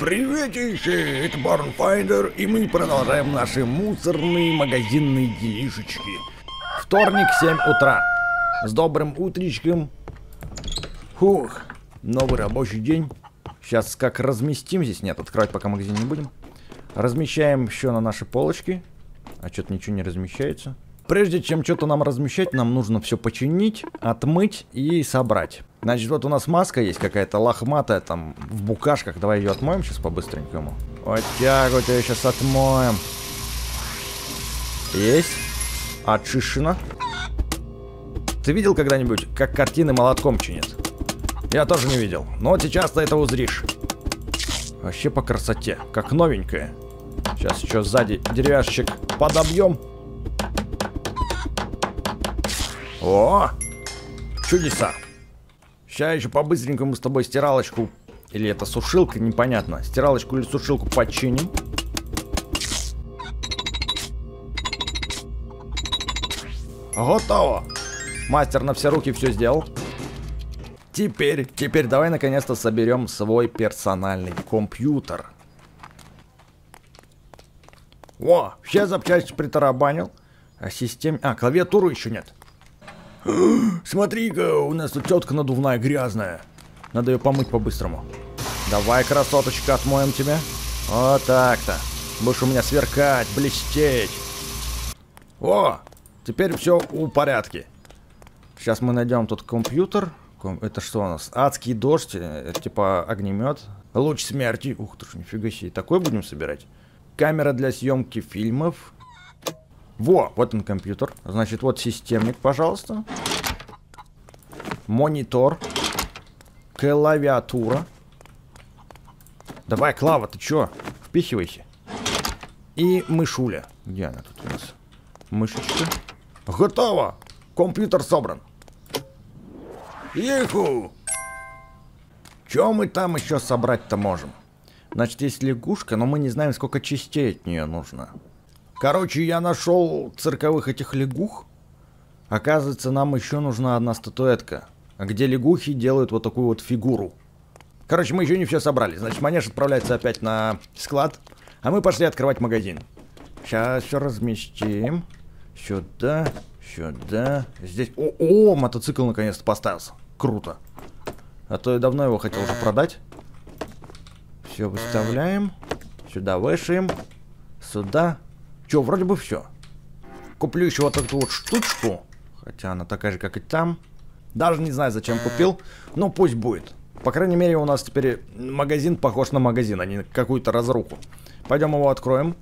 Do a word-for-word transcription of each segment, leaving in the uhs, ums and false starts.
Приветище, это Barnfinder, и мы продолжаем наши мусорные магазинные делишечки. Вторник, семь утра. С добрым утречком. Фух, новый рабочий день. Сейчас как разместим здесь? Нет, открывать пока магазин не будем. Размещаем еще на наши полочки. А что-то ничего не размещается. Прежде чем что-то нам размещать, нам нужно все починить, отмыть и собрать. Значит, вот у нас маска есть какая-то лохматая, там, в букашках. Давай ее отмоем сейчас по-быстренькому. Вот так вот ее сейчас отмоем. Есть. Отчищено. Ты видел когда-нибудь, как картины молотком чинят? Я тоже не видел. Но вот сейчас ты это узришь. Вообще по красоте. Как новенькая. Сейчас еще сзади деревяшечек подобьем. О! Чудеса! Сейчас еще по-быстренькому с тобой стиралочку, или это сушилка, непонятно. Стиралочку или сушилку починим. Готово! Мастер на все руки все сделал. Теперь, теперь давай наконец-то соберем свой персональный компьютер. О, все запчасти притарабанил. А системе... А, клавиатуру еще нет. Смотри-ка, у нас тут тетка надувная грязная. Надо ее помыть по-быстрому. Давай, красоточка, отмоем тебя. Вот так-то. Будешь у меня сверкать, блестеть. О, теперь все в порядке. Сейчас мы найдем тут компьютер. Это что у нас? Адский дождь, это типа огнемет. Луч смерти. Ух ты ж, нифига себе. Такой будем собирать. Камера для съемки фильмов. Во, вот он компьютер. Значит, вот системник, пожалуйста. Монитор. Клавиатура. Давай, Клава, ты чё? Впихивайся. И мышуля. Где она тут у нас? Мышечка. Готово! Компьютер собран. Иху! Чё мы там еще собрать-то можем? Значит, есть лягушка, но мы не знаем, сколько частей от нее нужно. Короче, я нашел цирковых этих лягух. Оказывается, нам еще нужна одна статуэтка, где лягухи делают вот такую вот фигуру. Короче, мы еще не все собрали. Значит, манеж отправляется опять на склад, а мы пошли открывать магазин. Сейчас все разместим. Сюда, сюда, здесь. О, о, мотоцикл наконец-то поставился. Круто. А то я давно его хотел уже продать. Все выставляем. Сюда вешаем. Сюда. Че, вроде бы все. Куплю еще вот эту вот штучку. Хотя она такая же, как и там. Даже не знаю, зачем купил. Но пусть будет. По крайней мере, у нас теперь магазин похож на магазин, а не на какую-то разруху. Пойдем его откроем.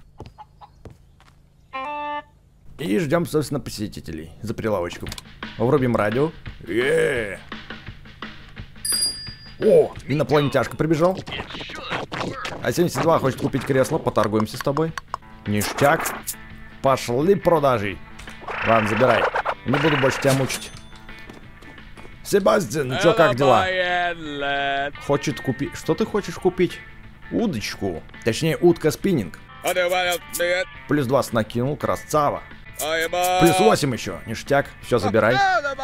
И ждем, собственно, посетителей за прилавочком. Врубим радио. Е-е-е. О, инопланетяшка прибежал. А семьдесят два хочет купить кресло. Поторгуемся с тобой. Ништяк. Пошли продажи. Ладно, забирай. Не буду больше тебя мучить. Себастьян, ну чё, как дела? Хочет купить... Что ты хочешь купить? Удочку. Точнее, утка-спиннинг. Плюс двадцать накинул, красава. Плюс восемь еще. Ништяк. Все, забирай.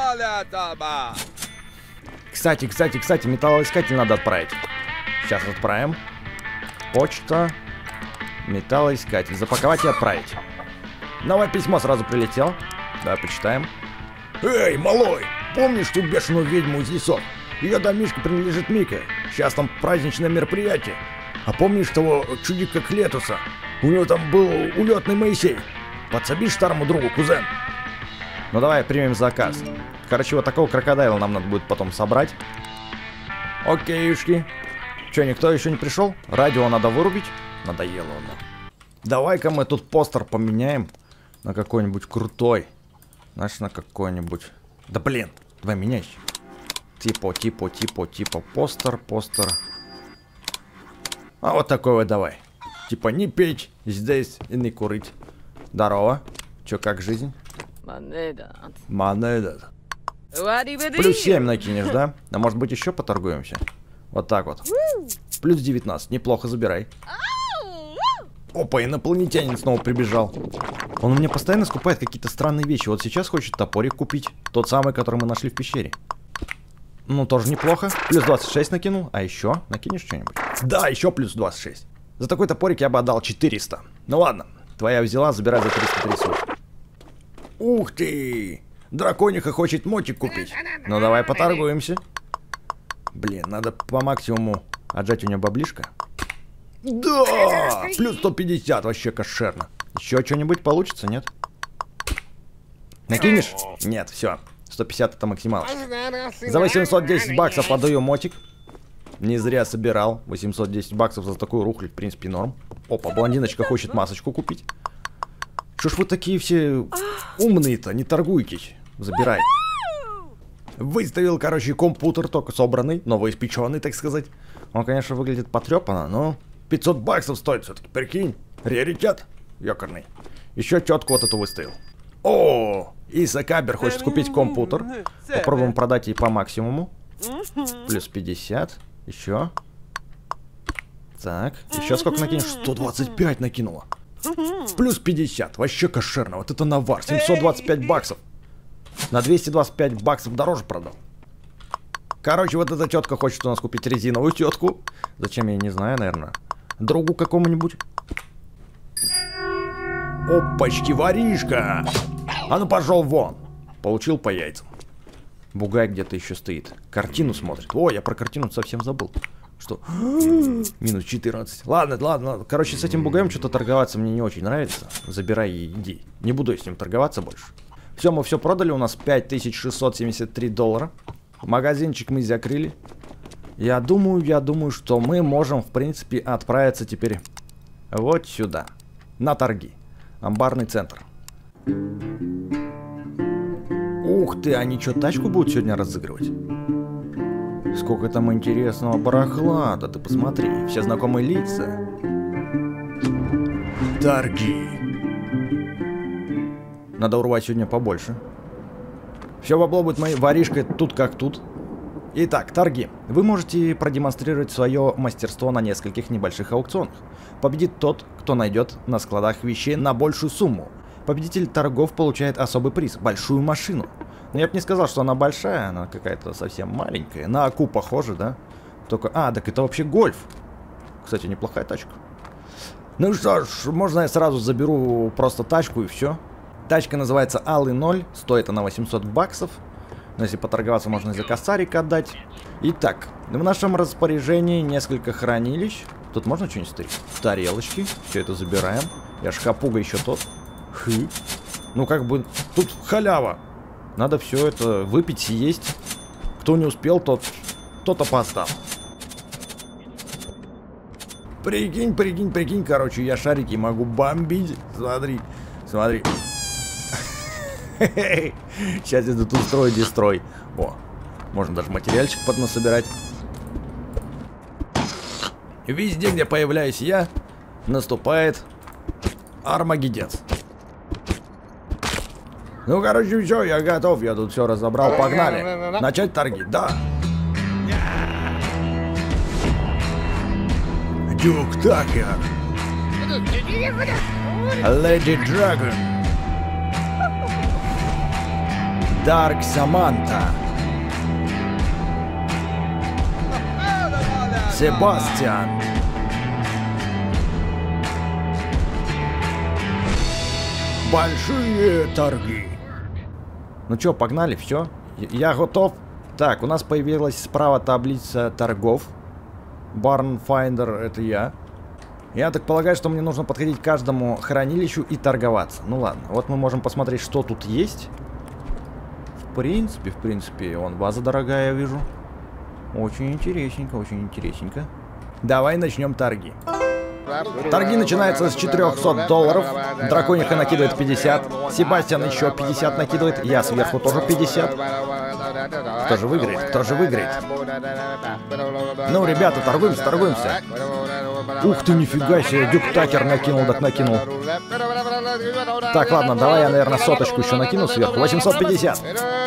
Кстати, кстати, кстати, металлоискатель надо отправить. Сейчас отправим. Почта. Металлоискатель. Запаковать и отправить. Новое письмо сразу прилетело. Давай почитаем. Эй, малой! Помнишь ту бешеную ведьму из лесов? Ее домишко принадлежит Мике. Сейчас там праздничное мероприятие. А помнишь того чудика Клетуса? У него там был улетный Моисей. Подсобишь старому другу, кузен? Ну давай примем заказ. Короче, вот такого крокодайла нам надо будет потом собрать. Окейшки. Че, никто еще не пришел? Радио надо вырубить. Надоело оно. Давай-ка мы тут постер поменяем на какой-нибудь крутой. Знаешь, на какой-нибудь... Да блин, давай меняй. Типа, типа, типа, типа, постер, постер. А вот такой вот давай. Типа не петь здесь и не курить. Здорово. Че, как жизнь? Монеда. Плюс семь накинешь, да? А может быть еще поторгуемся? Вот так вот. Плюс девятнадцать. Неплохо, забирай. Опа, инопланетянин снова прибежал. Он у меня постоянно скупает какие-то странные вещи. Вот сейчас хочет топорик купить. Тот самый, который мы нашли в пещере. Ну, тоже неплохо. Плюс двадцать шесть накинул. А еще накинешь что-нибудь? Да, еще плюс двадцать шесть. За такой топорик я бы отдал четыреста. Ну ладно, твоя взяла, забирай за триста тридцать. Ух ты! Дракониха хочет мотик купить. Ну давай поторгуемся. Блин, надо по максимуму отжать у нее баблишко. Да! Плюс сто пятьдесят, вообще кошерно. Еще что-нибудь получится, нет? Накинешь? Нет, все. сто пятьдесят это максималочка. За восемьсот десять баксов отдаю мотик. Не зря собирал. восемьсот десять баксов за такую рухлядь, в принципе, норм. Опа, блондиночка хочет масочку купить. Что ж вы такие все умные-то? Не торгуйтесь. Забирай. Выставил, короче, компьютер только собранный, новоиспеченный, так сказать. Он, конечно, выглядит потрепанно, но пятьсот баксов стоит все-таки, прикинь. Раритет якорный. Еще четко вот эту выставил. О, Иса Кабер хочет купить компьютер. Попробуем продать ей по максимуму. Плюс пятьдесят. Еще. Так, еще сколько накинешь? сто двадцать пять накинула. Плюс пятьдесят. Вообще кошерно. Вот это навар. семьсот двадцать пять баксов. На двести двадцать пять баксов дороже продал. Короче, вот эта тетка хочет у нас купить резиновую тетку. Зачем, я не знаю, наверное. Другу какому-нибудь. Опачки, воришка. А ну пошел вон. Получил по яйцам. Бугай где-то еще стоит. Картину смотрит. О, я про картину совсем забыл. Что? Минус четырнадцать. Ладно, ладно, ладно. Короче, с этим бугаем что-то торговаться мне не очень нравится. Забирай и иди. Не буду я с ним торговаться больше. Все, мы все продали. У нас пять тысяч шестьсот семьдесят три доллара. Магазинчик мы закрыли. Я думаю, я думаю, что мы можем, в принципе, отправиться теперь вот сюда. На торги. Амбарный центр. Ух ты, они что, тачку будут сегодня разыгрывать? Сколько там интересного барахла, да ты посмотри, все знакомые лица. Торги. Надо урвать сегодня побольше. Все бабло будет моей воришкой тут как тут. Итак, торги. Вы можете продемонстрировать свое мастерство на нескольких небольших аукционах. Победит тот, кто найдет на складах вещей на большую сумму. Победитель торгов получает особый приз – большую машину. Но я бы не сказал, что она большая, она какая-то совсем маленькая. На Аку похоже, да? Только... А, так это вообще гольф. Кстати, неплохая тачка. Ну что ж, можно я сразу заберу просто тачку и все. Тачка называется Алый ноль, стоит она восемьсот баксов. Но если поторговаться, можно и за косарик отдать. Итак, в нашем распоряжении несколько хранилищ. Тут можно что-нибудь ставить? Тарелочки, все это забираем. Я ж хапуга еще тот. Хы. Ну как бы, тут халява. Надо все это выпить, съесть. Кто не успел, тот, тот опоздал. Прикинь, прикинь, прикинь, короче, я шарики могу бомбить. Смотри, смотри. Сейчас я тут устрою дестрой. О, можно даже материальчик поднасобирать. Везде, где появляюсь я, наступает Армагеддец. Ну, короче, все, я готов, я тут все разобрал, погнали. Начать торги, да. Дюк Такер. Леди Драгон. Дарк Саманта. Себастьян. Большие торги. Ну чё, погнали, все. Я готов. Так, у нас появилась справа таблица торгов. Barn Finder, это я. Я так полагаю, что мне нужно подходить к каждому хранилищу и торговаться. Ну ладно, вот мы можем посмотреть, что тут есть. В принципе, в принципе, вон база дорогая, я вижу. Очень интересненько, очень интересненько. Давай начнем торги. Торги начинаются с четырёхсот долларов. Дракониха накидывает пятьдесят. Себастьян еще пятьдесят накидывает. Я сверху тоже пятьдесят. Кто же выиграет? Кто же выиграет? Ну, ребята, торгуемся, торгуемся. Ух ты, нифига себе, Дюк Такер накинул, так накинул. Так, ладно, давай я, наверное, соточку еще накину сверху. восемьсот пятьдесят.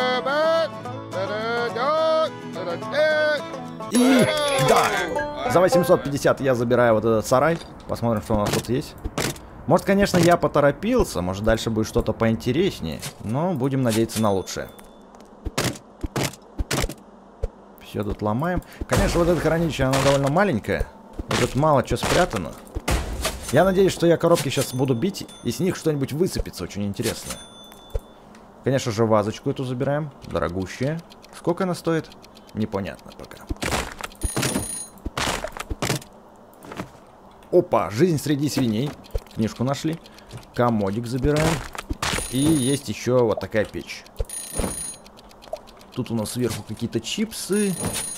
И да, за восемьсот пятьдесят я забираю вот этот сарай. Посмотрим, что у нас тут есть. Может, конечно, я поторопился. Может, дальше будет что-то поинтереснее. Но будем надеяться на лучшее. Все тут ломаем. Конечно, вот это хранилище, оно довольно маленькое. Тут мало что спрятано. Я надеюсь, что я коробки сейчас буду бить, и с них что-нибудь высыпется очень интересное. Конечно же, вазочку эту забираем. Дорогущая. Сколько она стоит? Непонятно пока. Опа, жизнь среди свиней. Книжку нашли. Комодик забираем. И есть еще вот такая печь. Тут у нас сверху какие-то чипсы.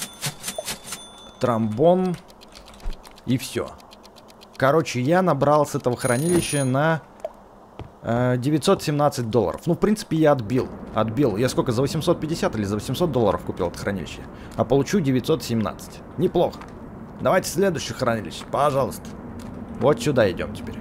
Тромбон. И все. Короче, я набрал с этого хранилища на э, девятьсот семнадцать долларов. Ну, в принципе, я отбил. Отбил. Я сколько, за восемьсот пятьдесят или за восемьсот долларов купил это хранилище? А получу девятьсот семнадцать. Неплохо. Давайте следующее хранилище, пожалуйста. Вот сюда идем теперь.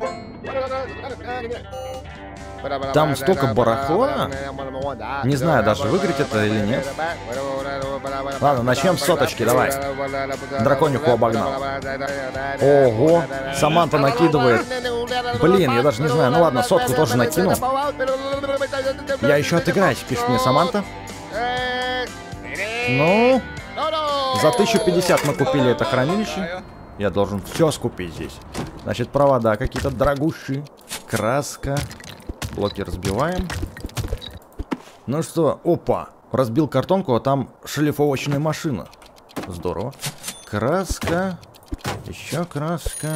Там столько барахла. Не знаю даже, выиграть это или нет. Ладно, начнем с соточки, давай. Дракониху обогнал. Ого, Саманта накидывает. Блин, я даже не знаю. Ну ладно, сотку тоже накину. Я еще отыграюсь, пишет мне Саманта. Ну, за тысячу пятьдесят мы купили это хранилище. Я должен все скупить здесь. Значит, провода какие-то дорогущие. Краска. Блоки разбиваем. Ну что, опа. Разбил картонку, а там шлифовочная машина. Здорово. Краска. Еще краска.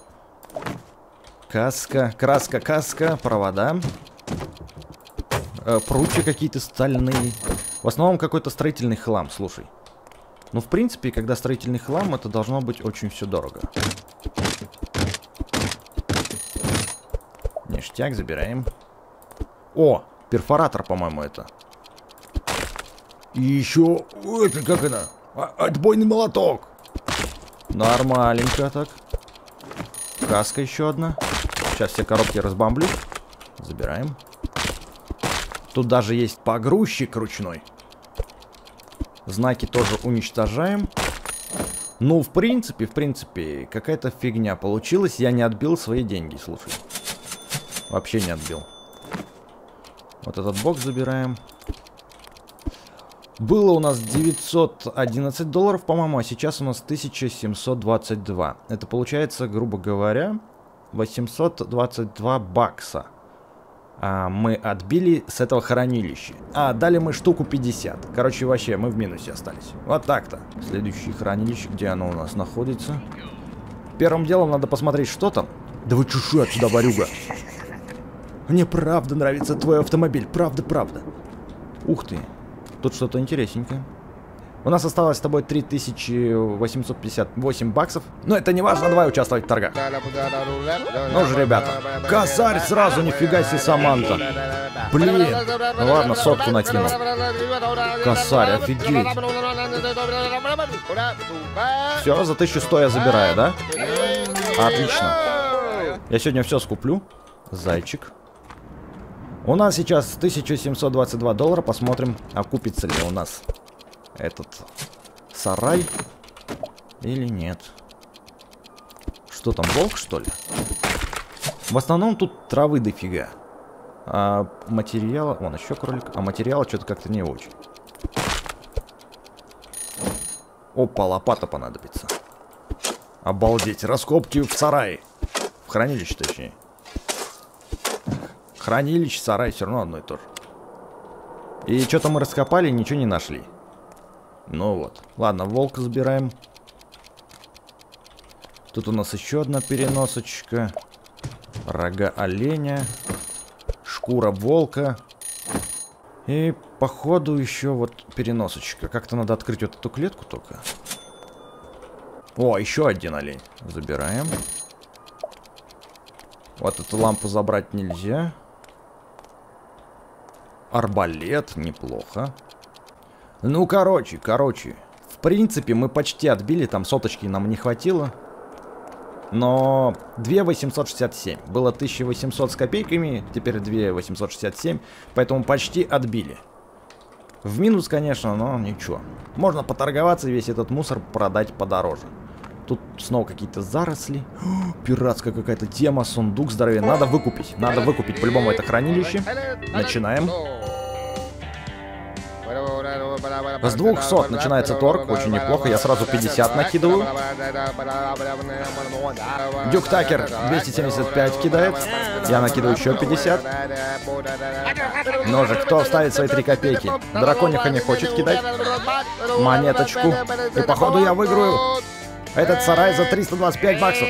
Каска. Краска, каска. Провода. Э, прутья какие-то стальные. В основном какой-то строительный хлам, слушай. Ну, в принципе, когда строительный хлам, это должно быть очень все дорого. Ништяк, забираем. О, перфоратор, по-моему, это. И еще... Это как это? Отбойный молоток. Нормаленько так. Каска еще одна. Сейчас все коробки разбомблю. Забираем. Тут даже есть погрузчик ручной. Знаки тоже уничтожаем. Ну, в принципе, в принципе, какая-то фигня получилась. Я не отбил свои деньги, слушай. Вообще не отбил. Вот этот бокс забираем. Было у нас девятьсот одиннадцать долларов, по-моему, а сейчас у нас тысяча семьсот двадцать два. Это получается, грубо говоря, восемьсот двадцать два бакса. А мы отбили с этого хранилища. А, дали мы штуку пятьдесят. Короче, вообще, мы в минусе остались. Вот так-то. Следующее хранилище, где оно у нас находится. Первым делом надо посмотреть, что там. Да вы чуши отсюда, ворюга. Мне правда нравится твой автомобиль. Правда, правда. Ух ты. Тут что-то интересненькое. У нас осталось с тобой три тысячи восемьсот пятьдесят восемь баксов. Но это не важно, давай участвовать в торгах. Ну же, ребята. Косарь сразу, нифига себе, Саманта. Блин. Ну ладно, сотку накинул. Косарь, офигеть. Все, за тысячу сто я забираю, да? Отлично. Я сегодня все скуплю. Зайчик. У нас сейчас тысяча семьсот двадцать два доллара. Посмотрим, окупится ли у нас этот сарай или нет. Что там, волк, что ли? В основном тут травы дофига. А материала... Вон, еще кролик. А материала что-то как-то не очень. Опа, лопата понадобится. Обалдеть, раскопки в сарае. В хранилище, точнее. Хранилище, сарай, все равно одно и то же. И что-то мы раскопали, ничего не нашли. Ну вот. Ладно, волка забираем. Тут у нас еще одна переносочка. Рога оленя. Шкура волка. И походу еще вот переносочка. Как-то надо открыть вот эту клетку только. О, еще один олень. Забираем. Вот эту лампу забрать нельзя. Арбалет, неплохо. Ну, короче, короче. В принципе, мы почти отбили. Там соточки нам не хватило. Но две тысячи восемьсот шестьдесят семь. Было тысяча восемьсот с копейками. Теперь две тысячи восемьсот шестьдесят семь. Поэтому почти отбили. В минус, конечно, но ничего. Можно поторговаться и весь этот мусор продать подороже. Тут снова какие-то заросли. О, пиратская какая-то тема. Сундук здоровья. Надо выкупить. Надо выкупить по-любому это хранилище. Начинаем. С двухсот начинается торг, очень неплохо. Я сразу пятьдесят накидываю. Дюк Такер двести семьдесят пять кидает. Я накидываю еще пятьдесят. Ну же, кто вставит свои три копейки? Дракониха не хочет кидать. Монеточку. И походу я выиграю этот сарай за триста двадцать пять баксов.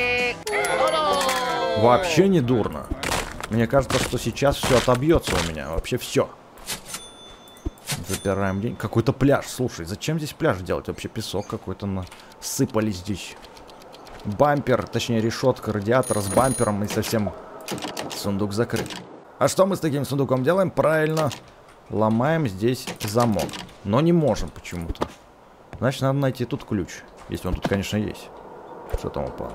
Вообще не дурно. Мне кажется, что сейчас все отобьется у меня. Вообще все. Запираем день. Какой-то пляж. Слушай, зачем здесь пляж делать? Вообще песок какой-то насыпали здесь. Бампер, точнее решетка радиатора с бампером, и совсем сундук закрыт. А что мы с таким сундуком делаем? Правильно. Ломаем здесь замок. Но не можем почему-то. Значит, надо найти тут ключ. Если он тут, конечно, есть. Что там упало?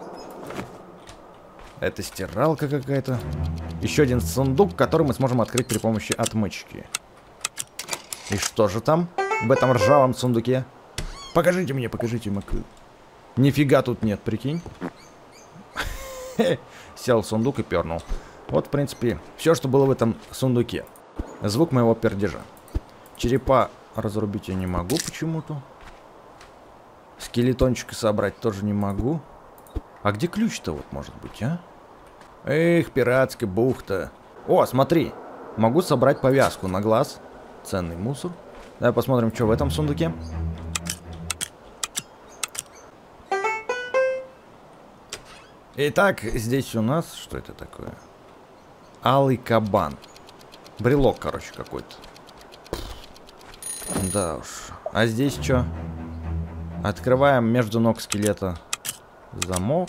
Это стиралка какая-то. Еще один сундук, который мы сможем открыть при помощи отмычки. И что же там в этом ржавом сундуке? Покажите мне, покажите, Маку. Нифига тут нет, прикинь. Сел в сундук и пернул. Вот, в принципе, все, что было в этом сундуке. Звук моего пердежа. Черепа разрубить я не могу почему-то. Скелетончика собрать тоже не могу. А где ключ-то вот может быть, а? Эх, пиратская бухта. О, смотри. Могу собрать повязку на глаз. Ценный мусор. Давай посмотрим, что в этом сундуке. Итак, здесь у нас... Что это такое? Алый кабан. Брелок, короче, какой-то. Да уж. А здесь что? Открываем между ног скелета замок.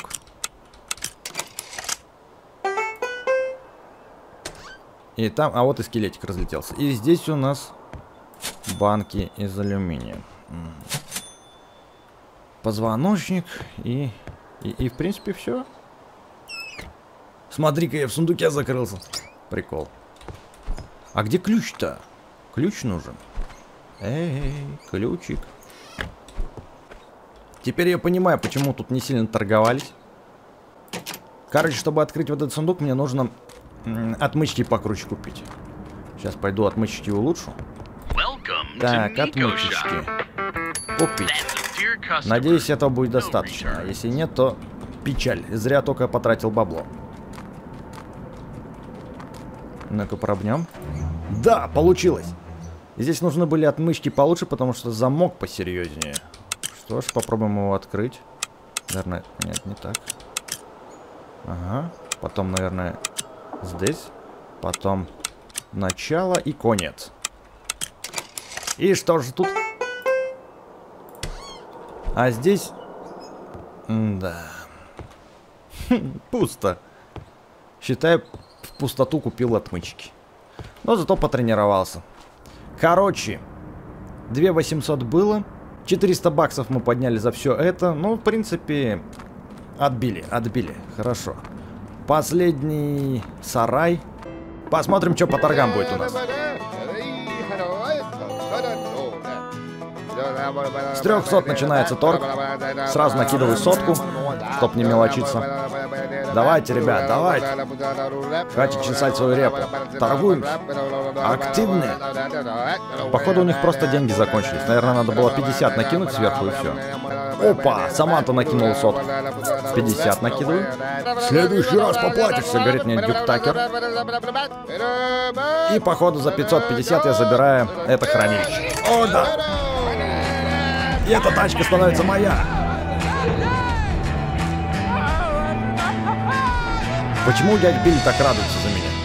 И там... А вот и скелетик разлетелся. И здесь у нас банки из алюминия. Позвоночник и... И, и в принципе все. Смотри-ка, я в сундуке закрылся. Прикол. А где ключ-то? Ключ нужен. Эй, ключик. Теперь я понимаю, почему тут не сильно торговались. Короче, чтобы открыть вот этот сундук, мне нужно отмычки покруче купить. Сейчас пойду отмычки улучшу. Так, отмычечки. Купить. Надеюсь, этого будет достаточно. А если нет, то печаль. Зря только потратил бабло. Ну-ка, пробнем. Да, получилось. Здесь нужны были отмычки получше, потому что замок посерьезнее. Что ж, попробуем его открыть. Наверное, нет, не так. Ага. Потом, наверное, здесь. Потом начало и конец. И что же тут? А здесь... Да. Пусто. Считай, в пустоту купил отмычки. Но зато потренировался. Короче, две тысячи восемьсот было. четыреста баксов мы подняли за все это. Ну, в принципе, отбили, отбили. Хорошо. Последний сарай. Посмотрим, что по торгам будет у нас. С трехсот начинается торг. Сразу накидываю сотку, чтоб не мелочиться. Давайте, ребят, давайте. Хватит чесать свою репу. Торгуем. Активные. Походу, у них просто деньги закончились. Наверное, надо было пятьдесят накинуть сверху и все. Опа, Саманта накинула сотку. пятьдесят накидываю. В следующий раз поплатишься, говорит мне Дюк Такер. И походу за пятьсот пятьдесят я забираю это хранилище. О, да. И эта тачка становится моя. Почему дядь Билли так радуется за меня?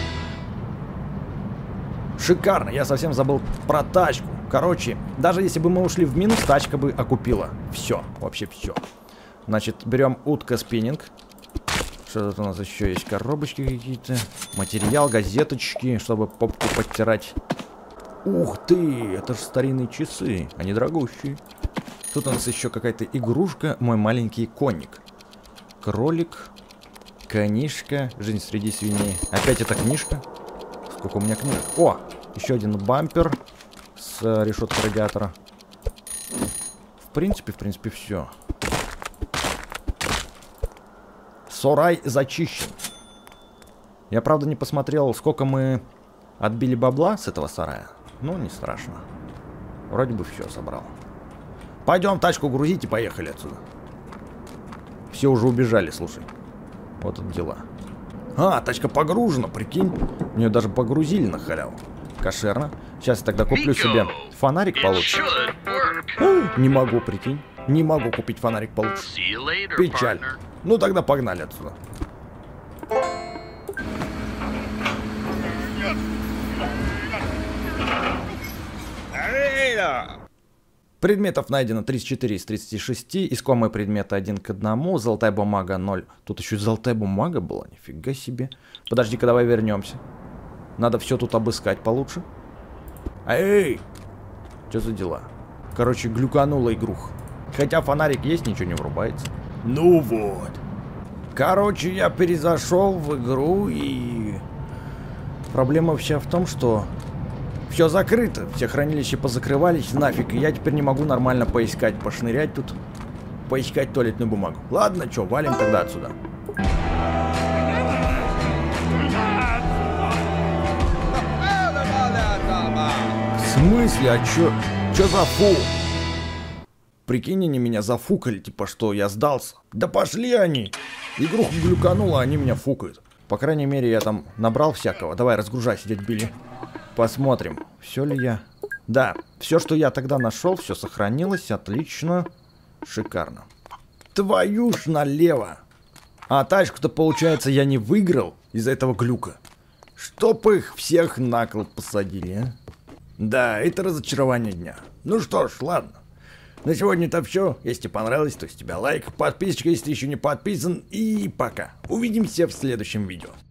Шикарно, я совсем забыл про тачку. Короче, даже если бы мы ушли в минус, тачка бы окупила. Все, вообще все. Значит, берем утка спиннинг. Что тут у нас еще есть? Коробочки какие-то. Материал, газеточки, чтобы попку подтирать. Ух ты, это же старинные часы. Они дорогущие. Тут у нас еще какая-то игрушка. Мой маленький конник. Кролик. Книжка. Жизнь среди свиней. Опять эта книжка. Сколько у меня книг? О! Еще один бампер с решеткой радиатора. В принципе, в принципе, все. Сарай зачищен. Я, правда, не посмотрел, сколько мы отбили бабла с этого сарая. Ну, не страшно. Вроде бы все собрал. Пойдем тачку грузить и поехали отсюда. Все уже убежали, слушай. Вот тут дела. А, тачка погружена, прикинь. Мне даже погрузили на халяву. Кошерно. Сейчас я тогда куплю себе фонарик получше. А, не могу, прикинь. Не могу купить фонарик получше. Печаль. Ну тогда погнали отсюда. Предметов найдено тридцать четыре из тридцати шести. Искомые предметы один к одному. Золотая бумага ноль. Тут еще и золотая бумага была. Нифига себе. Подожди-ка, давай вернемся. Надо все тут обыскать получше. Эй! Что за дела? Короче, глюканула игрух. Хотя фонарик есть, ничего не врубается. Ну вот. Короче, я перезашел в игру и... Проблема вся в том, что... Все закрыто, все хранилища позакрывались, нафиг, и я теперь не могу нормально поискать, пошнырять тут, поискать туалетную бумагу. Ладно, чё, валим тогда отсюда. В смысле, а чё, чё за фу? Прикинь, они меня зафукали, типа что, я сдался. Да пошли они! Игруху глюканула, они меня фукают. По крайней мере, я там набрал всякого. Давай, разгружайся, дядь Билли. Посмотрим, все ли я... Да, все, что я тогда нашел, все сохранилось, отлично, шикарно. Твою ж налево! А тачку-то, получается, я не выиграл из-за этого глюка. Чтоб их всех на кол посадили, а? Да, это разочарование дня. Ну что ж, ладно. На сегодня это все. Если тебе понравилось, то с тебя лайк, подписчика, если ты еще не подписан, и пока. Увидимся в следующем видео.